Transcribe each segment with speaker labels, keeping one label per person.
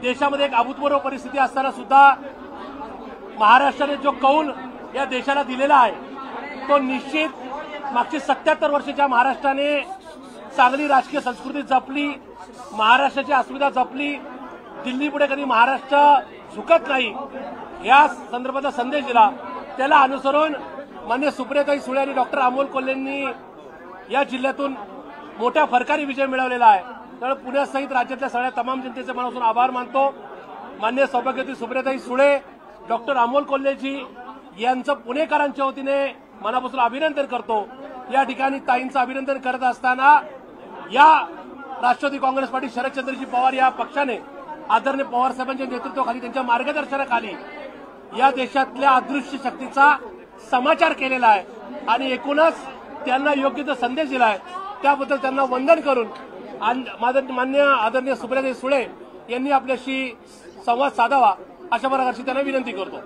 Speaker 1: देशामध्ये एक अभूतपूर्व परिस्थिती असताना सुद्धा महाराष्ट्राने जो कौल या देशाला दिलेला आहे तो निश्चित मागची 77 वर्षाच्या महाराष्ट्राने चांगली राजकीय संस्कृती जपली, महाराष्ट्राची अस्मिता जपली, दिल्लीपुढे कधी महाराष्ट्र झुकत नाही या संदर्भाचा संदेश दिला। त्याला अनुसरून माननीय सुप्रियाताई सुळे आणि डॉक्टर अमोल कोल्हेंनी या जिल्ह्यातून मोठ्या फरकाने विजय मिळवलेला आहे। त्यामुळे पुण्यासहित राज्यातल्या सगळ्या तमाम जनतेचे मनापासून आभार मानतो। माननीय सौभाग्यवती सुप्रियाताई सुळे, डॉक्टर अमोल कोल्हेजी यांचं पुणेकरांच्या वतीने मनापासून अभिनंदन करतो। या ठिकाणी ताईंचं अभिनंदन करत असताना या राष्ट्रवादी काँग्रेस पार्टी शरदचंद्रजी पवार या पक्षाने आदरणीय पवार साहेबांच्या नेतृत्वाखाली त्यांच्या मार्गदर्शनाखाली या देशातल्या अदृश्य शक्तीचा समाचार केलेला आहे आणि एकूणच त्यांना योग्य तो संदेश दिला आहे। त्याबद्दल त्यांना वंदन करून माननीय आदरणीय सुप्रियाताई सुळे यांनी आपल्याशी संवाद साधावा अशा प्रकारची त्यांना विनंती करतो।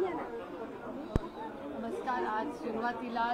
Speaker 2: नमस्कार। आज सुरुवातीला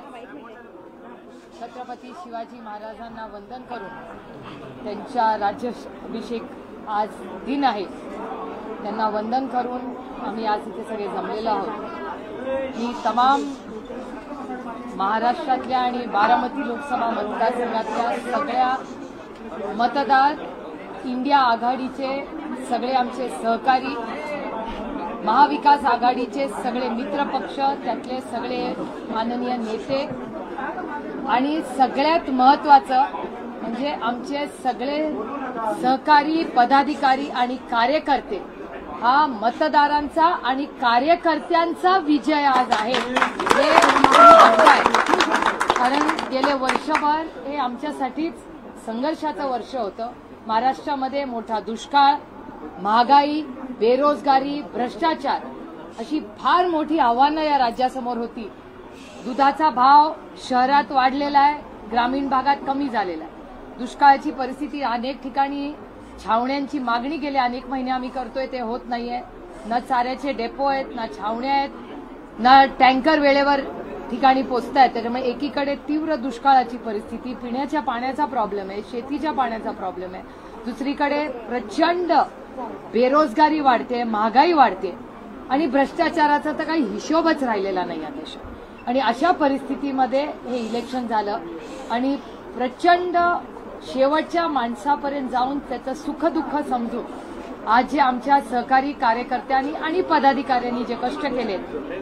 Speaker 2: छत्रपती शिवाजी महाराजांना वंदन करून त्यांच्या राज्याभिषेक आज दिन आहे, त्यांना वंदन करून आम्ही आज इथे सगळे जमलेलो आहोत। मी तमाम महाराष्ट्रातल्या आणि बारामती लोकसभा मतदारसंघातल्या सगळ्या मतदार, इंडिया आघाडीचे सगळे आमचे सहकारी, महाविकास आघाडीचे सगळे मित्रपक्ष, त्यातले सगळे माननीय नेते आणि सगळ्यात महत्त्वाचं म्हणजे आमचे सगळे सहकारी, पदाधिकारी आणि कार्यकर्ते, हा मतदारांचा आणि कार्यकर्त्यांचा विजय आज आहे हे बघताय। कारण गेले वर्षभर हे आमच्यासाठीच संघर्षाचं वर्ष होतं। महाराष्ट्रामध्ये मोठा दुष्काळ, महागाई, बेरोजगारी, भ्रष्टाचार अशी फार मोठी आव्हानं या राज्यासमोर होती। दुधाचा भाव शहरात वाढलेला आहे, ग्रामीण भागात कमी झालेला आहे। दुष्काळाची परिस्थिती अनेक ठिकाणी, छावण्यांची मागणी गेले अनेक महिने आम्ही करतोय ते होत नाहीये। न चाऱ्याचे डेपो आहेत, ना छावण्या आहेत, ना टँकर वेळेवर ठिकाणी पोहोचतायत। त्याच्यामुळे एकीकडे तीव्र दुष्काळाची परिस्थिती, पिण्याच्या पाण्याचा प्रॉब्लेम आहे, शेतीच्या पाण्याचा प्रॉब्लेम आहे, दुसरीकडे प्रचंड बेरोजगारी वाढते, महागाई वाढते आणि भ्रष्टाचाराचा तर काही हिशोबच राहिलेला नाही या देशात। आणि अशा परिस्थितीमध्ये हे इलेक्शन झालं आणि प्रचंड शेवटच्या माणसापर्यंत जाऊन त्याचं सुखदुःख समजून आज जे आमच्या सहकारी कार्यकर्त्यांनी आणि पदाधिकाऱ्यांनी जे कष्ट केले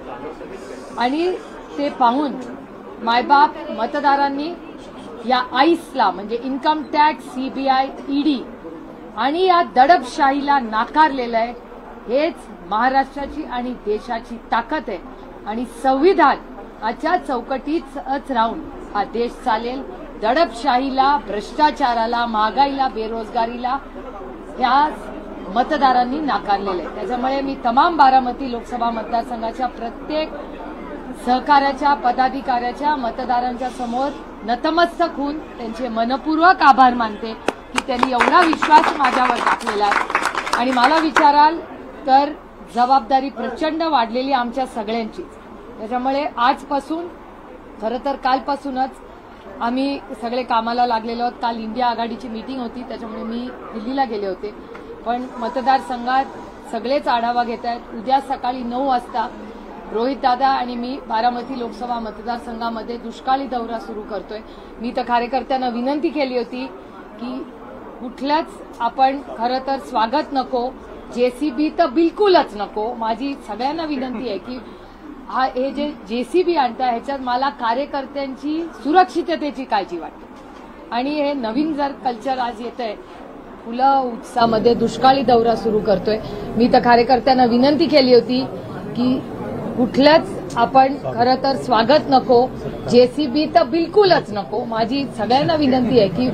Speaker 2: आणि ते पाहून मायबाप मतदारांनी या आईसला म्हणजे इन्कम टॅक्स, सीबीआय, ईडी आणि या दडपशाहीला नाकारलेलं आहे। हेच महाराष्ट्राची आणि देशाची ताकद आहे आणि संविधानाच्या चौकटीतच राहून हा देश चालेल। दडपशाहीला, भ्रष्टाचाराला, महागाईला, बेरोजगारीला ह्या मतदारांनी नाकारलेलं आहे। त्याच्यामुळे मी तमाम बारामती लोकसभा मतदारसंघाच्या प्रत्येक सहकार्याच्या, पदाधिकाऱ्याच्या, मतदारांच्या समोर नतमस्तक होऊन त्यांचे मनपूर्वक आभार मानते की त्यांनी एवढा विश्वास माझ्यावर टाकलेला आहे। आणि मला विचाराल तर जबाबदारी प्रचंड वाढलेली आमच्या सगळ्यांचीच। त्याच्यामुळे आजपासून खरं तर कालपासूनच आम्ही सगळे कामाला लागलेलो आहोत। काल इंडिया आघाडीची मीटिंग होती, त्याच्यामुळे मी दिल्लीला गेले होते, पण मतदारसंघात सगळेच आढावा घेत आहेत। उद्या सकाळी 9 वाजता रोहित दादा आणि मी बारामती लोकसभा मतदारसंघामध्ये दुष्काळी दौरा सुरू करतोय। मी तर कार्यकर्त्यांना विनंती केली होती की कुठल्याच आपण खरं तर स्वागत नको, जेसीबी तर बिलकुलच नको। माझी सगळ्यांना विनंती आहे की हे जे जेसीबी आणताय ह्याच्यात मला कार्यकर्त्यांची सुरक्षिततेची काळजी वाटते। आणि हे नवीन जर कल्चर आज येतंय, फुलं उत्साहामध्ये दुष्काळी दौरा सुरू करतोय, मी तर कार्यकर्त्यांना विनंती केली होती की कुठल्याच आपण खरं तर स्वागत नको, जेसीबी तर बिलकुलच नको। माझी सगळ्यांना विनंती आहे की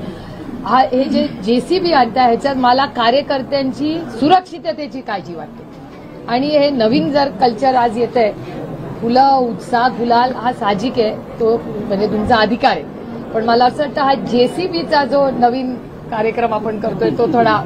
Speaker 2: हे जे जेसीबी आणताय ह्याच्यात मला कार्यकर्त्यांची सुरक्षिततेची काळजी वाटते। आणि हे नवीन जर कल्चर आज येतंय, फुलं, उत्साह, गुलाल हा साहजिक आहे, तो म्हणजे तुमचा अधिकार आहे, पण मला असं वाटतं हा जेसीबीचा जो नवीन कार्यक्रम आपण करतोय तो थोडा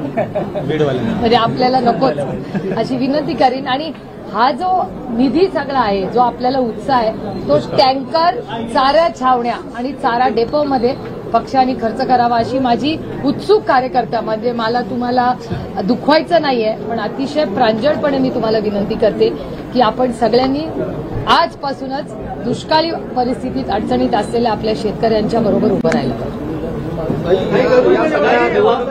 Speaker 2: म्हणजे आपल्याला नकोच अशी विनंती करीन। आणि हा जो निधी सगळा आहे, जो आपल्याला उत्साह आहे, तो टँकर, चारा छावण्या आणि चारा डेपोमध्ये पक्षाने खर्च करावा अशी माझी उत्सुक कार्यकर्ता, म्हणजे मला तुम्हाला दुखवायचं नाहीये, पण अतिशय प्रांजळपणे मी तुम्हाला विनंती करते की आपण सगळ्यांनी आजपासूनच दुष्काळी परिस्थितीत अडचणीत असलेल्या आपल्या शेतकऱ्यांच्या बरोबर उभं राहिलं पाहिजे.
Speaker 3: या सगळ्या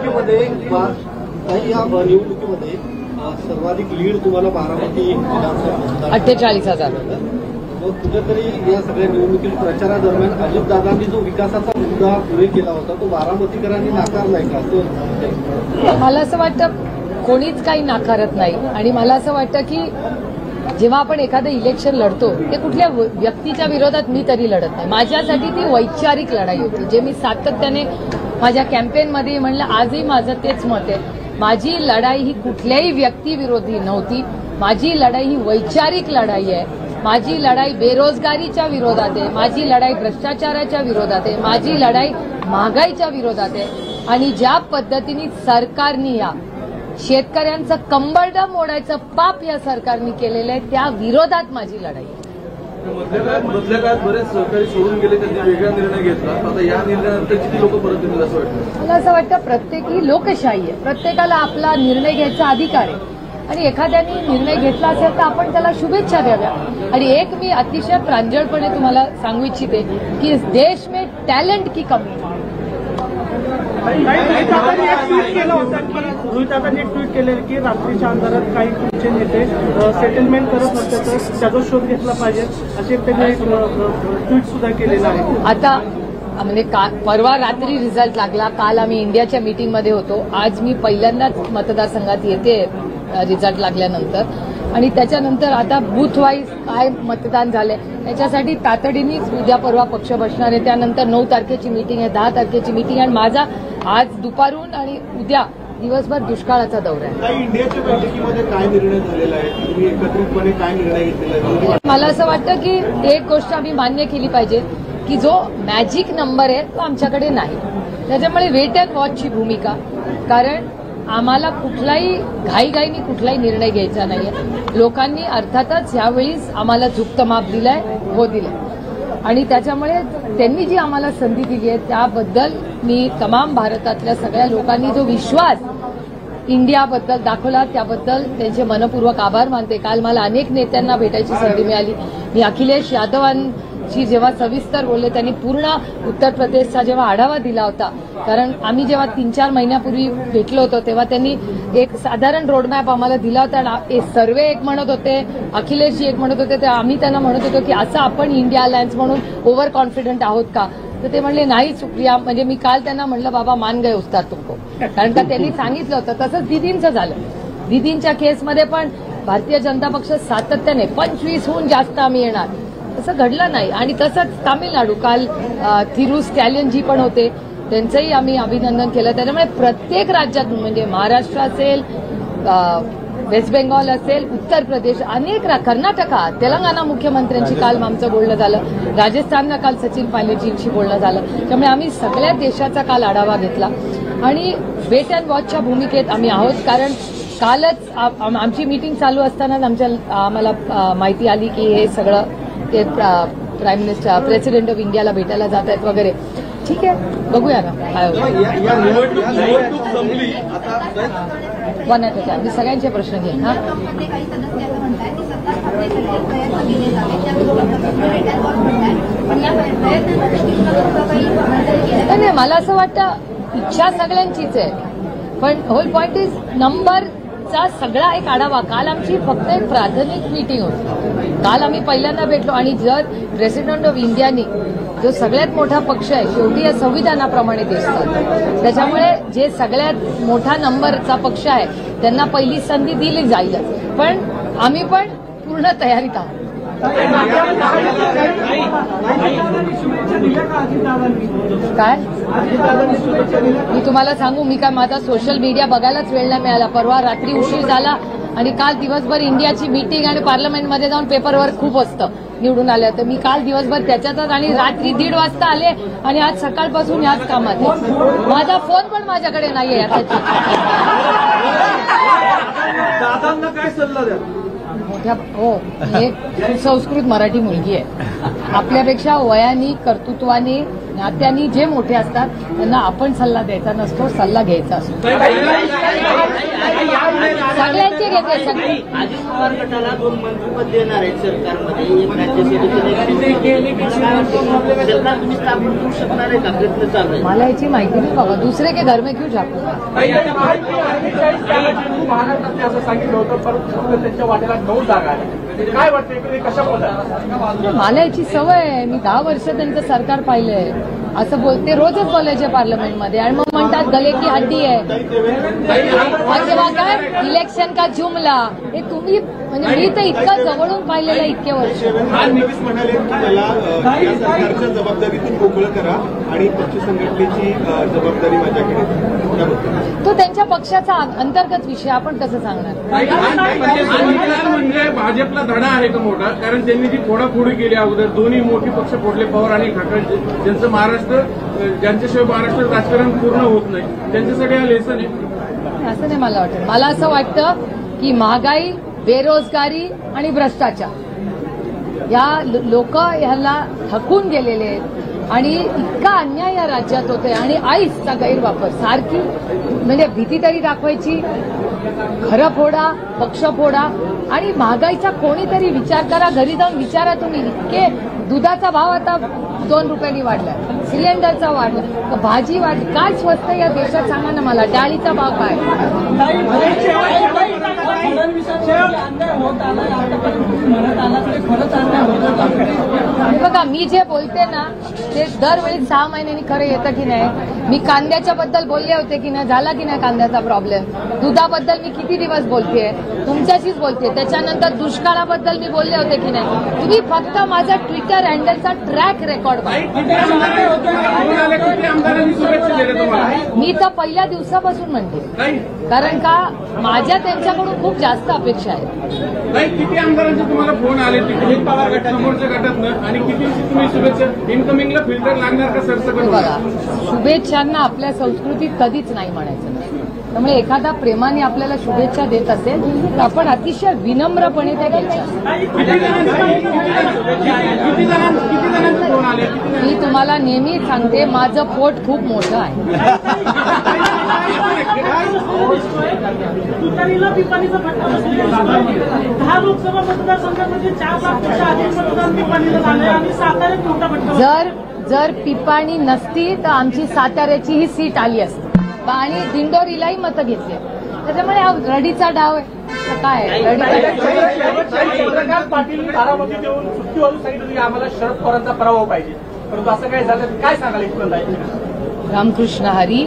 Speaker 3: निवडणुकीमध्ये सर्वाधिक लीड तुम्हाला बारामती
Speaker 2: 48,000.
Speaker 3: मग कुठेतरी या सगळ्या निवडणुकीत प्रचारादरम्यान अजितदादांनी जो विकासाचा मुद्दा पुढे केला होता तो बारामतीकरांनी नाकारलाय का?
Speaker 2: मला असं वाटतं कोणीच काही नाकारत नाही, आणि मला असं वाटतं की जेव्हा आपण एखादं इलेक्शन लढतो ते कुठल्या व्यक्तीच्या विरोधात मी तरी लढत नाही. माझ्यासाठी ती वैचारिक लढाई होती, जे मी सातत्याने माझ्या कॅम्पेनमध्ये म्हणलं. आजही माझं तेच मत आहे, माझी लढाई ही कुठल्याही व्यक्तीविरोधी नव्हती. माझी लढाई ही वैचारिक लढाई आहे. माझी लढाई बेरोजगारीच्या विरोधात आहे, माझी लढाई भ्रष्टाचाराच्या विरोधात आहे, माझी लढाई महागाईच्या विरोधात आहे. आणि ज्या पद्धतीने सरकारने या शेतकऱ्यांचं कंबरडं मोडायचं पाप या सरकारने केलेलं आहे त्या विरोधात माझी लढाई आहे.
Speaker 3: मधल्या काळात बरेच सहकारी सोडून गेले, त्यांनी वेगळा निर्णय घेतला. आता या निर्णयानंतर किती लोक परत येतील असं वाटतं?
Speaker 2: मला असं वाटतं प्रत्येकी लोकशाही आहे, प्रत्येकाला आपला निर्णय घ्यायचा अधिकार आहे, आणि एखाद्याने निर्णय घेतला असेल तर आपण त्याला शुभेच्छा द्याव्या. आणि एक मी अतिशय प्रांजळपणे तुम्हाला सांगू इच्छिते की इस देश में टॅलेंट की कमी है.
Speaker 4: रोहित दादांनी एक ट्विट केलेलं की रात्रीच्या अंधारात काही तुमचे नेते सेटलमेंट करत नसते तर त्याचा शोध घेतला पाहिजे असे त्यांनी एक ट्विट सुद्धा केलेलं आहे.
Speaker 2: आता म्हणजे परवा रात्री रिझल्ट लागला, काल आम्ही इंडियाच्या मीटिंगमध्ये होतो, आज मी पहिल्यांदाच मतदारसंघात येते रिझल्ट लागल्यानंतर, आणि त्याच्यानंतर आता बूथ वाईज काय मतदान झालंय त्याच्यासाठी तातडीनेच उद्या परवा पक्ष बसणार आहे. त्यानंतर 9 तारखेची मीटिंग आहे, 10 तारखेची मीटिंग आहे, आणि माझा आज दुपारून आणि उद्या दिवसभर दुष्काळाचा दौरा आहे.
Speaker 3: इंडियाच्या बैठकीमध्ये काय निर्णय झालेला आहे? तुम्ही एकत्रितपणे काय निर्णय घेतलेला आहे?
Speaker 2: मला असं वाटतं की एक गोष्ट आम्ही मान्य केली पाहिजे की जो मॅजिक नंबर आहे तो आमच्याकडे नाही. त्याच्यामुळे वेट अँड वॉचची भूमिका, कारण आम्हाला कुठलाही घाईघाईने कुठलाही निर्णय घ्यायचा नाहीये. लोकांनी अर्थातच यावेळीच आम्हाला झुकतं माप दिलंय, हो दिलंय, आणि त्याच्यामुळे त्यांनी जी आम्हाला संधी दिली आहे त्याबद्दल मी तमाम भारतातल्या सगळ्या लोकांनी जो विश्वास इंडियाबद्दल दाखवला त्याबद्दल त्यांचे मनपूर्वक आभार मानते. काल मला अनेक नेत्यांना भेटायची संधी मिळाली. मी अखिलेश यादवांशी जेव्हा सविस्तर बोलले, त्यांनी पूर्ण उत्तर प्रदेशचा जेव्हा आढावा दिला होता, कारण आम्ही जेव्हा 3-4 महिन्यापूर्वी भेटलो होतो तेव्हा त्यांनी एक साधारण रोडमॅप आम्हाला दिला होता. सर्वे एक म्हणत होते, अखिलेशजी एक म्हणत होते, तर आम्ही त्यांना म्हणत होतो की असं आपण इंडिया अलायन्स म्हणून ओव्हर कॉन्फिडंट आहोत का? तर ते म्हणले नाही सुप्रिया, म्हणजे मी काल त्यांना म्हणलं बाबा मान गए उस्ताद तुमको, कारण का त्यांनी सांगितलं होतं. तसंच दिदींचं झालं. दिदींच्या केसमध्ये पण भारतीय जनता पक्ष सातत्याने 25हून जास्त आम्ही येणार तसं घडलं नाही. आणि तसंच तामिळनाडू, काल थिरू स्टॅलियनजी पण होते, त्यांचंही आम्ही अभिनंदन केलं. त्याच्यामुळे प्रत्येक राज्यातून, म्हणजे महाराष्ट्र असेल, वेस्ट बेंगॉल असेल, उत्तर प्रदेश, अनेक कर्नाटका, तेलंगणा मुख्यमंत्र्यांशी काल आमचं बोलणं झालं, राजस्थानला काल सचिन पायलटजींशी बोलणं झालं. त्यामुळे आम्ही सगळ्या देशाचा काल आढावा घेतला आणि वेट अँड वॉचच्या भूमिकेत आम्ही आहोत. कारण कालच आमची मीटिंग चालू असतानाच आम्हाला माहिती आली की हे सगळं ते प्राईम मिनिस्टर, प्रेसिडेंट ऑफ इंडियाला भेटायला जात आहेत वगैरे. ठीक आहे, बघूया ना काय होतं. One at a time. मी सगळ्यांचे प्रश्न घेईन. हा, नाही, मला असं वाटतं इच्छा सगळ्यांचीच आहे, पण होल पॉइंट इज नंबरचा सगळा एक आढावा. काल आमची फक्त एक प्राथमिक मीटिंग होती. काल आम्ही पहिल्यांदा भेटलो, आणि जर प्रेसिडेंट ऑफ इंडियानी जो सगळ्यात मोठा पक्ष आहे, शेवटी या संविधानाप्रमाणे देश चालतो, त्याच्यामुळे जे सगळ्यात मोठा नंबरचा पक्ष आहे त्यांना पहिली संधी दिली जाईल. पण आम्ही पण पूर्ण तयारीत आहोत. काय मी तुम्हाला सांगू, मी काय माझा सोशल मीडिया बघायलाच वेळ नाही मिळाला. परवा रात्री उशीर झाला आणि काल दिवसभर इंडियाची मीटिंग आणि पार्लमेंटमध्ये जाऊन पेपरवर्क खूप असतं निवडून आल्या, तर मी काल दिवसभर त्याच्यातच, आणि रात्री 1:30 वाजता आले, आणि आज सकाळपासून याच कामात आहे. माझा फोन पण माझ्याकडे नाहीये.
Speaker 3: दादांना काय सल्ला द्या?
Speaker 2: मोठ्या हो, एक सुसंस्कृत मराठी मुलगी आहे. आपल्यापेक्षा वयाने, कर्तृत्वाने, नात्यांनी जे मोठे असतात त्यांना आपण सल्ला द्यायचा नसतो, सल्ला घ्यायचा असतो. सगळ्यांचे घेते सगळे.
Speaker 5: अजित पवार गटाला 2 मंत्रिपद देणार आहेत सरकारमध्ये, एक सरकार तुम्ही स्थापन करू शकणार आहे का? प्रयत्न चालू आहे.
Speaker 2: मला याची माहिती नाही बाबा, दुसरे के घर में क्यों झाकू.
Speaker 1: महाराष्ट्रात असं सांगितलं होतं, परंतु त्यांच्या वाट्याला 9 जागा आहेत. काय वाटतं कशा
Speaker 2: मला याची सवय आहे. मी 10 वर्ष त्यांचं सरकार पाहिलंय. असं बोलते रोजच बोलायचे पार्लमेंटमध्ये आणि मग म्हणतात गले की हड्डी आहे. तेव्हा काय इलेक्शन का जुमला, हे तुम्ही म्हणजे मी तर इतकं जवळून पाहिलेलं इतके वर्ष.
Speaker 3: फडणवीस म्हणाले की मला या सरकारच्या जबाबदारीतून मोकळं करा आणि पक्ष संघटनेची जबाबदारी माझ्याकडे.
Speaker 2: तो त्यांच्या पक्षाचा अंतर्गत विषय, आपण कसं सांगणार.
Speaker 6: म्हणजे भाजपला धडा आहे का मोठा, कारण त्यांनी जी फोडाफोडी केली अगोदर, दोन्ही मोठी पक्ष फोडले, पवार आणि ठाकरे, ज्यांचं महाराष्ट्र, ज्यांच्याशिवाय महाराष्ट्रात राजकारण पूर्ण होत नाही, त्यांच्यासाठी हा लेसन आहे.
Speaker 2: असं नाही मला वाटतं. मला असं वाटतं की महागाई, बेरोजगारी आणि भ्रष्टाचार या लोक ह्याला थकून गेलेले आहेत आणि इतका अन्याय या राज्यात होतोय आणि आईसचा गैरवापर सारखी, म्हणजे भीती तरी दाखवायची, खरं फोडा, पक्ष फोडा आणि महागाईचा कोणीतरी विचार करा. घरी जाऊन विचारा तुम्ही. इतके दुधाचा भाव आता 2 रुपयांनी वाढला, सिलेंडरचा वाढला, भाजी वाढली, काय स्वस्त या देशात सांगा ना मला. डाळीचा भाव काय. बघा मी जे बोलते ना ते दरवेळी 6 महिन्यांनी खरं येतं की नाही. मी कांद्याच्या बद्दल बोलले होते की नाही, झाला की नाही कांद्याचा प्रॉब्लेम. दुधाबद्दल मी किती दिवस बोलतेय, तुमच्याशीच बोलते. त्याच्यानंतर दुष्काळाबद्दल मी बोलले होते की नाही. तुम्ही फक्त माझा ट्विटर हँडलचा ट्रॅक रेकॉर्ड बघा. मी तर पहिल्या दिवसापासून म्हणते, कारण का माझ्या त्यांच्याकडून खूप जास्त अपेक्षा आहेत.
Speaker 6: किती आमदारांचे तुम्हाला फोन आले समोरच्या गटातनं आणि किती तुम्ही शुभेच्छा इनकमिंगला फिल्टर लागणार का सरसकट.
Speaker 2: बघा शुभेच्छांना आपल्या संस्कृतीत कधीच नाही म्हणायचं. त्यामुळे एखादा प्रेमाने आपल्याला शुभेच्छा देत असेल तर आपण अतिशय विनम्रपणे त्या घ्यायच्या. मी तुम्हाला नेहमी सांगते माझं पोट खूप मोठं आहे.
Speaker 4: तुतारीला पिपाणीचा फटका बसलेला आहे. 10 लोकसभा मतदारसंघामध्ये 4 लाखपेक्षा अधिक मतदान पिपाणीला झाले आणि साताऱ्यात मोठा फटका.
Speaker 2: जर पिपाणी नसती तर आमची साताऱ्याची ही सीट आली असती आणि दिंडोरीलाही मतं घेतली. त्याच्यामुळे हा रडीचा डाव आहे. काय
Speaker 1: चंद्रकांत पाटील बारामती देऊन सुट्टीवरून सांगितलं की आम्हाला शरद पवारांचा पराभव पाहिजे, परंतु असं काय झालं, काय सांगाल इथपर्यंत.
Speaker 2: रामकृष्ण हरी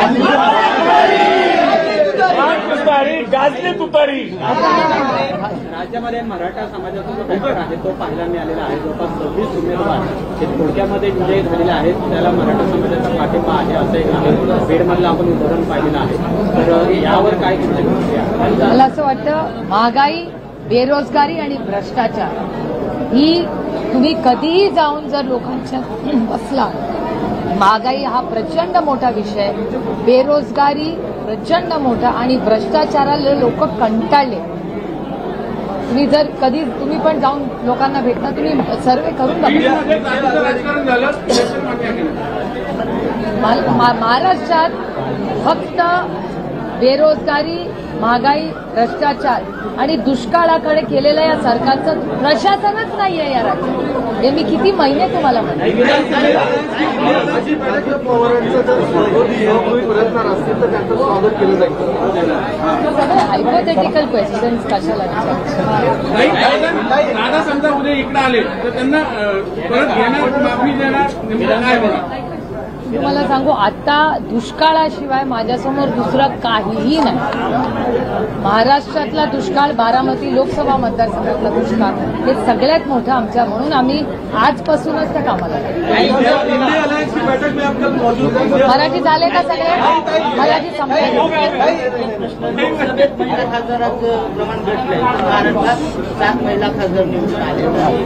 Speaker 1: गाजली तुतारी.
Speaker 5: राज्यामध्ये मराठा समाजाचा जो पॅटर्न आहे तो पाहायला मिळालेला आहे. जवळपास 26 उमेदवार हे थोडक्यामध्ये विजयी झालेले आहेत. त्याला मराठा समाजाचा पाठिंबा आहे असं एक आहे. बीडमधलं आपण उदाहरण पाहिलेलं आहे. तर यावर काय
Speaker 2: मला असं वाटतं महागाई, बेरोजगारी आणि भ्रष्टाचार ही तुम्ही कधीही जाऊन जर लोकांच्या बसला. महागाई हा प्रचंड मोठा विषय, बेरोजगारी प्रचंड मोठा आणि भ्रष्टाचाराला लोक कंटाळले. तुम्ही जर कधी तुम्ही पण जाऊन लोकांना भेटता, तुम्ही सर्वे करून बघा. महाराष्ट्रात फक्त बेरोजगारी, महागाई, भ्रष्टाचार आणि दुष्काळाकडे केलेलं या सरकारचं प्रशासनच नाहीये या राज्यात. हे मी किती महिने तुम्हाला म्हणते. हायपोथेटिकल क्वेश्चन्स कशाला
Speaker 6: दादा समजा उद्या इकडे आले तर त्यांना परत घेणार, माफी देणार, काय होणार.
Speaker 2: तुम्हाला सांगू आता दुष्काळाशिवाय माझ्यासमोर दुसरं काहीही नाही. महाराष्ट्रातला दुष्काळ, बारामती लोकसभा मतदारसंघातला दुष्काळ हे सगळ्यात मोठं आमच्या, म्हणून आम्ही आजपासूनच त्या कामाला मराठी झाले का सगळे. मराठी संपले.
Speaker 5: लोकसभेत महिला खासदाराचं प्रमाण घटलंय. महाराष्ट्रात 7 महिला खासदार निवडून आले.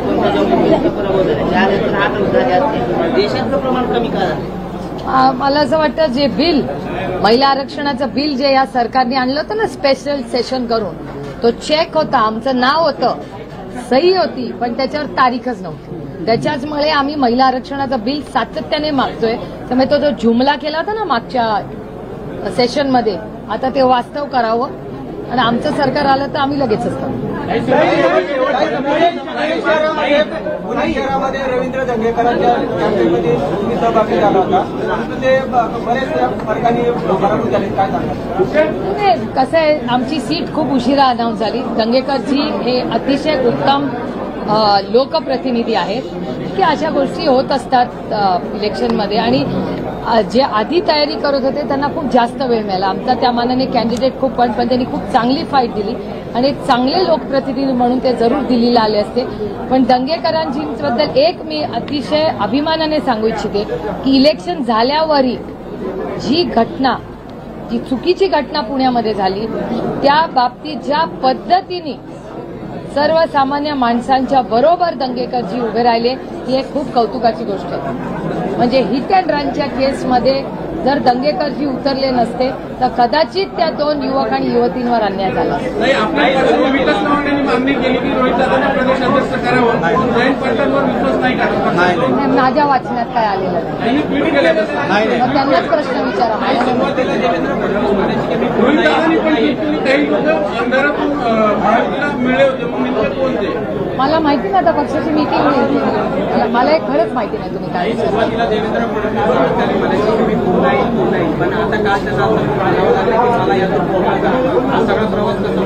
Speaker 5: देशातलं प्रमाण कमी करा.
Speaker 2: मला असं वाटतं जे बिल, महिला आरक्षणाचं बिल जे या सरकारने आणलं होतं ना स्पेशल सेशन करून, तो चेक होता, आमचं नाव होतं, सही होती, पण त्याच्यावर तारीखच नव्हती. त्याच्याचमुळे आम्ही महिला आरक्षणाचं बिल सातत्याने मागतोय. त्यामुळे तो जो जुमला केला होता ना मागच्या सेशनमध्ये, आता ते वास्तव करावं आणि आमचं सरकार आलं तर आम्ही लगेचच करू.
Speaker 5: पुणे शहरामध्ये रवींद्र दंगेकरांच्या कॅम्पेनमध्ये तुम्ही सहभागी झाला होता, परंतु ते बरेच फरकाने पराभूत झाले. काय सांगा?
Speaker 2: कसं आहे, आमची सीट खूप उशिरा अनाऊन्स झाली. दंगेकरजी हे अतिशय उत्तम लोकप्रतिनिधी आहेत की अशा गोष्टी होत असतात इलेक्शनमध्ये, आणि जे आधी तयारी करत होते त्यांना खूप जास्त वेळ मिळाला. आमचा त्या मानाने कॅन्डिडेट खूप पण त्यांनी खूप चांगली फाईट दिली आणि एक चांगले लोकप्रतिनिधी म्हणून ते जरूर दिल्लीला आले असते. पण दंगेकरांबद्दल एक मी अतिशय अभिमानाने सांगू इच्छिते की इलेक्शन झाल्यावरही जी घटना, जी चुकीची घटना पुण्यामध्ये झाली, त्या बाबतीत ज्या पद्धतीने सर्वसामान्य माणसांच्या बरोबर दंगेकरजी उभे राहिले, ही एक खूप कौतुकाची गोष्ट आहे. म्हणजे हिट अँड रनच्या केसमध्ये जर दंगेकरजी उतरले नसते तर कदाचित त्या 2 युवक आणि युवतींवर अन्याय झाला.
Speaker 6: नाही, आपल्या विकास चव्हाणांनी मागणी केली की रोहित दादांना प्रदेशाध्यक्ष करावं, जयंत पाटलांवर विश्वास नाही करत.
Speaker 2: माझ्या वाचण्यात काय आलेलं नाही.
Speaker 6: त्यांनी ट्विट केल्यापासून
Speaker 2: मग त्यांनाच प्रश्न विचारा.
Speaker 5: सुरुवातीला देवेंद्र फडणवीस म्हणायचे की मी
Speaker 6: रोहित दादांनी पण ट्विट केली, काही लोक अंधारातून महायुतीला मिळले होते, मग नेमके कोणते?
Speaker 2: मला माहिती नाही, आता पक्षाची मीटिंग होईल, मला एक खरंच माहिती नाही तुम्ही काय विचारलं.
Speaker 5: सुरुवातीला देवेंद्र फडणवीस म्हणायचे की मी पुन्हा येईल, पण आता कालच्या तासात म्हणावं लागलं की मला यातून पोहोचला का, हा सगळा प्रवास कसा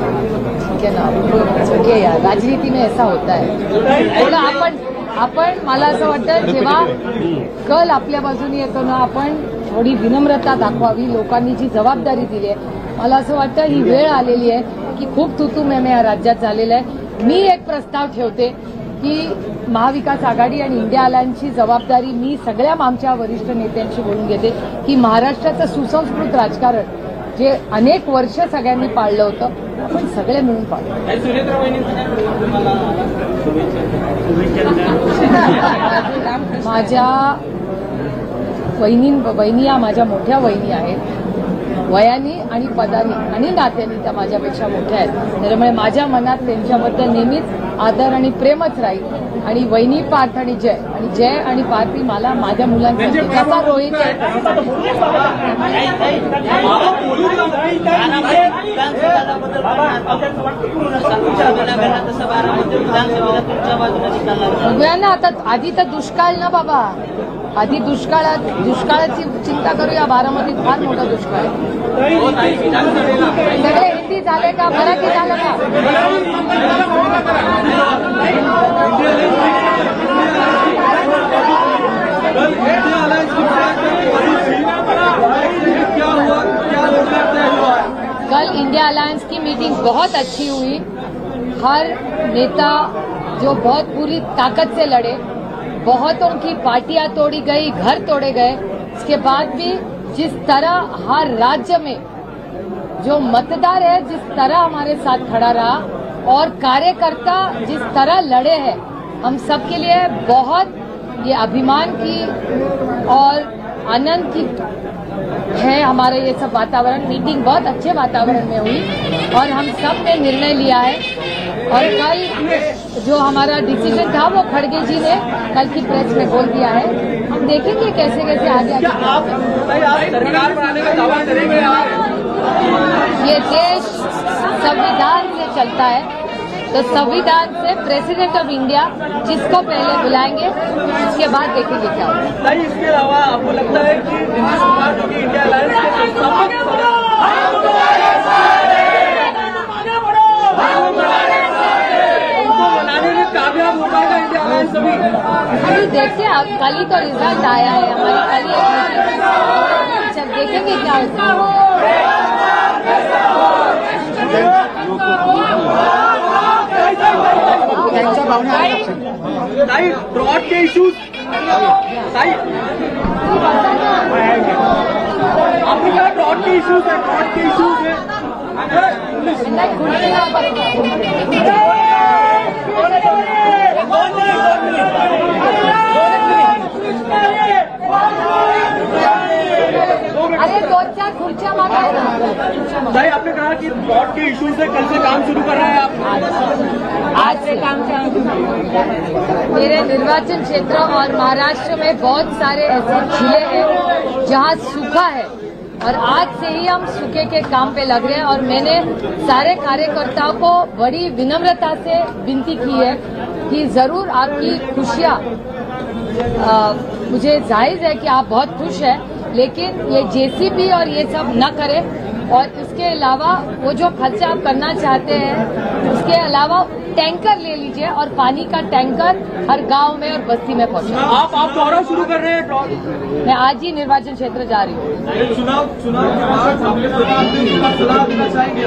Speaker 5: होता?
Speaker 2: ओके यार, राजनीति में ऐसा होता है. आपण मला असं वाटतं जेव्हा कल आपल्या बाजूने येतो ना, आपण थोडी विनम्रता दाखवावी. लोकांनी जी जबाबदारी दिली आहे, मला असं वाटतं ही वेळ आलेली आहे की खूप तुतुमेमे या राज्यात झालेला आहे. मी एक प्रस्ताव ठेवते की महाविकास आघाडी आणि इंडिया अलायन्सची जबाबदारी मी सगळ्या आमच्या वरिष्ठ नेत्यांशी बोलून घेते की महाराष्ट्राचं सुसंस्कृत राजकारण जे अनेक वर्ष सगळ्यांनी पाळलं होतं, आपण सगळे मिळून पाळलं.
Speaker 5: सुनेत्रा
Speaker 2: माझ्या वहिनी या माझ्या मोठ्या वहिनी आहेत, वयानी आणि पदानी आणि नात्यानी त्या माझ्यापेक्षा मोठ्या आहेत. त्याच्यामुळे माझ्या मनात त्यांच्याबद्दल नेहमीच आदर आणि प्रेमच राहील. आणि वहिनी पार्थ आणि जय आणि पार्थी मला माझ्या मुलांसाठी कसा रोहित बघूया ना. आता आधी तर दुष्काळ ना बाबा, आधी दुष्काळाची चिंता करूया. बारामतीत फार मोठा दुष्काळ आहे. सगळे हिंदी झाले का, मराठी झालं का? कल इंडिया अलायंस की मीटिंग बहुत अच्छी हुई. हर नेता जो बहुत पूरी ताकत से लड़े, बहुतों की पार्टियां तोड़ी गई, घर तोड़े गए. इसके बाद भी जिस तरह हर राज्य में जो मतदार है जिस तरह हमारे साथ खड़ा रहा और कार्यकर्ता जिस तरह लड़े हैं, हम सबके लिए बहुत ये अभिमान की और आनंद की है हमारा ये सब वातावरण. मीटिंग बहुत अच्छे वातावरण में हुई और हम सब ने निर्णय लिया है. और कल जो हमारा डिसीजन था वो खड़गे जी ने कल की प्रेस में बोल दिया है. हम देखेंगे कैसे कैसे आगे
Speaker 5: सरकार बनाने का दावा करेंगे.
Speaker 2: ये देश संविधान से चलता है, तो संविधान से प्रेसिडेंट ऑफ इंडिया जिसको पहले बुलाएंगे उसके बाद देखेंगे क्या होगा.
Speaker 5: इसके अलावा आपको लगता है कि नीतीश कुमार जो कि इंडिया अलायंस के उनको बनाने में कामयाब हो पाएगा इंडिया अलायंस?
Speaker 2: अभी देखिए, अब कल ही तो रिजल्ट आया है, हमारी कल ही एक मीटिंग. अच्छा, देखेंगे क्या होगा.
Speaker 5: ड्रॉट के इश्यूज आपने कहा ड्रॉट के इश्यूज है, ड्रॉट के इश्यूज है.
Speaker 2: अरे 2-4 खुर्चियां मांगा ना।
Speaker 5: भाई आपने कहा कि प्लॉट के इशू से कल से काम शुरू कर रहे हैं आप।
Speaker 2: आज से काम मेरे निर्वाचन क्षेत्र और महाराष्ट्र में बहुत सारे ऐसे जिले हैं जहां सूखा है और आज से ही हम सूखे के काम पे लग रहे हैं। और मैंने सारे कार्यकर्ताओं को बड़ी विनम्रता से विनती की है कि जरूर आपकी खुशियां, मुझे जायज है कि आप बहुत खुश हैं, लेकिन ये जेसीबी और ये सब न करें। और इसके अलावा वो जो खर्चा आप करना चाहते हैं उसके अलावा टैंकर ले लीजिए और पानी का टैंकर हर गांव में और बस्ती में पहुंचाए।
Speaker 5: आप दौरा शुरू कर रहे हैं।
Speaker 2: मैं आज ही निर्वाचन क्षेत्र जा रही हूँ।
Speaker 5: चुनाव के बाद सलाह देना चाहेंगे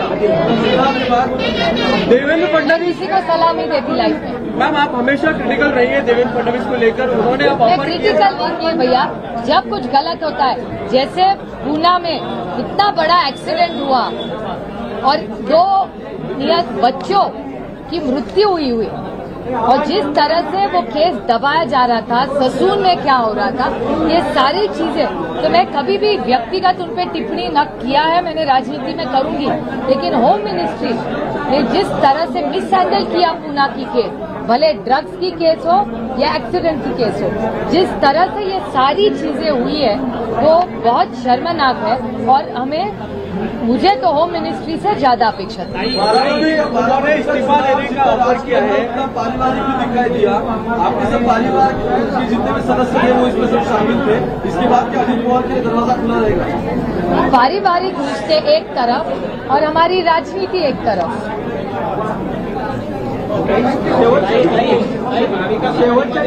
Speaker 5: देवेंद्र फडणवीस
Speaker 2: किसी को सलाह नहीं देती लाइफ में।
Speaker 5: मैम आप हमेशा क्रिटिकल रही है देवेंद्र फडणवीस को लेकर। उन्होंने अब
Speaker 2: मैं क्रिटिकल नहीं की भैया, जब कुछ गलत होता है, जैसे पूना में इतना बड़ा एक्सीडेंट हुआ और 2 नियत बच्चों की मृत्यु हुई और जिस तरह से वो केस दबाया जा रहा था, ससून में क्या हो रहा था, ये सारी चीजें तो मैं कभी भी व्यक्तिगत उन पे टिप्पणी न किया है, मैंने राजनीति में करूंगी। लेकिन होम मिनिस्ट्री ने जिस तरह से मिसहैंडल किया पूना की केस, भले ड्रग्स की केस हो या एक्सीडेंट की केस हो, जिस तरह से ये सारी चीजें हुई है वो बहुत शर्मनाक है। और मुझे तो होम मिनिस्ट्री से ज्यादा अपेक्षा थी।
Speaker 5: उन्होंने इस्तीफा देने का ऑफर किया है। पारिवारिक भी दिखाई दिया, आपके सब परिवार के जितने भी सदस्य थे वो इसमें सब शामिल थे। इसके बाद क्या अजित पवार के लिए दरवाजा खुला रहेगा?
Speaker 2: पारिवारिक रिश्ते एक तरफ और हमारी राजनीति एक तरफ।
Speaker 5: शेवटच्या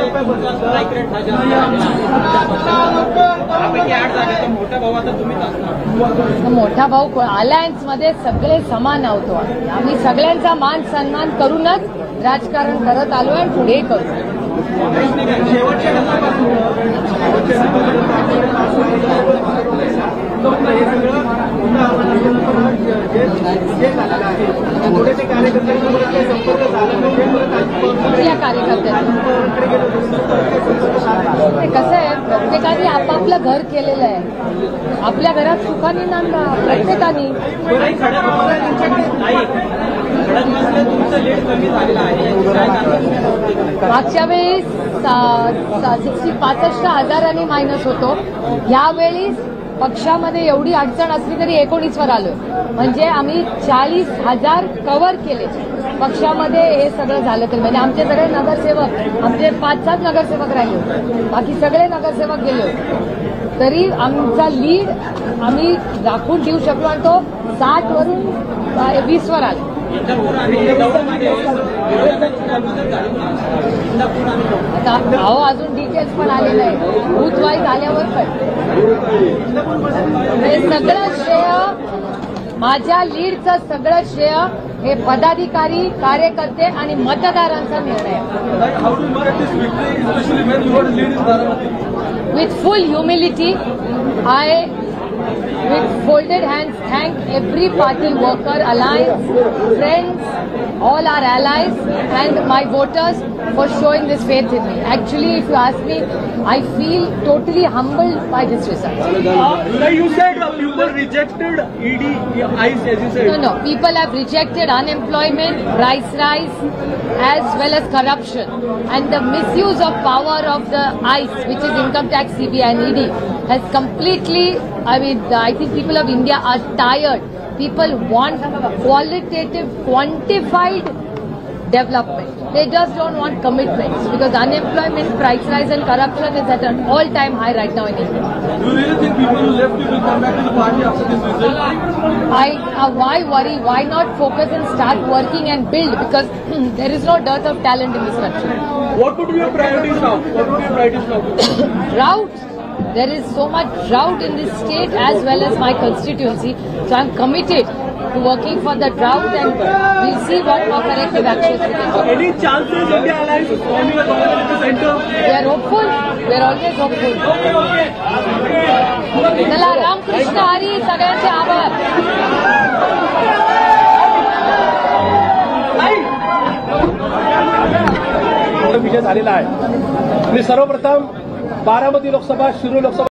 Speaker 5: मोठा भाऊ आता तुम्हीच असणार।
Speaker 2: मोठा भाऊ अलायन्स मध्ये सगळे समान आहोत आम्ही सगळ्यांचा मान सन्मान करूनच राजकारण करत आलो आणि पुढे करू। कुठल्या कार्यकर्त्यांना कसं आहे, प्रत्येकाने आपापलं घर केलेलं आहे, आपल्या घरात सुखाने नांदा प्रत्येकाने। मागच्या वेळी 65,000 मायनस होतो, यावेळी पक्षामध्ये एवढी अडचण असली तरी 19 वर आलोय, म्हणजे आम्ही 40,000 कव्हर केले पक्षामध्ये। हे सगळं झालं तर म्हणजे आमचे सगळे नगरसेवक, आमचे 5-7 नगरसेवक राहिले होते, बाकी सगळे नगरसेवक गेले होते, तरी आमचा लीड आम्ही राखून ठेवू शकलो आणि तो 60 वरून 20 वर आला। आता अजून डिटेल्स पण आलेले आहे, बूथ वाईज आल्यावर पण हे सगळं श्रेय, माझ्या लीडचं सगळं श्रेय हे पदाधिकारी, कार्यकर्ते आणि मतदारांचा निर्णय आहे। With full humility I with folded hands thank every party worker, alliance, friends, all our allies and my voters for showing this faith in me. Actually, if you ask me, I feel totally humbled by this result.
Speaker 5: You said people rejected ED, ICE, as you said.
Speaker 2: No. People have rejected unemployment, price rise, as well as corruption. And the misuse of power of the ICE, which is income tax, CBI and ED, has completely, I think people of India are tired. People want qualitative, quantified development. They just don't want commitments because unemployment, price rise and corruption is at an all-time high right now in India.
Speaker 5: Do you really think people who left you will come back to the party after this result?
Speaker 2: Why worry? Why not focus and start working and build? Because there is no dearth of talent in this country.
Speaker 5: What would be your priorities now?
Speaker 2: Drought. There is so much drought in this state as well as my constituency. So I'm committed to working for the drought and we'll see what more corrective actions we can take.
Speaker 5: Any chances India Alliance is forming a government in the center?
Speaker 2: We are hopeful. We are always hopeful. चला रामकृष्ण हरी, सगळ्यांचे आभार.
Speaker 1: विजय झालेला आहे आणि सर्वप्रथम बारामती लोकसभा, शिरूर लोकसभा